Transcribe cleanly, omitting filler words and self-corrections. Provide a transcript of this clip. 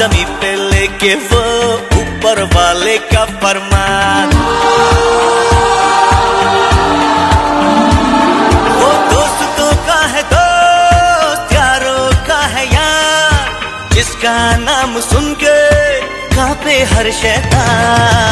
जमीन पे लेके वो ऊपर वाले का फरमान। वो दोस्तों का है दोस्त, यारों का है यार, जिसका नाम सुन के कांपे हर शैतान।